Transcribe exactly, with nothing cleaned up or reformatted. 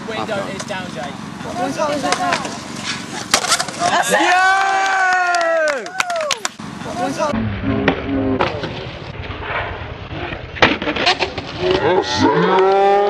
window is down, Jake. What hole is it now? That's it! What hole?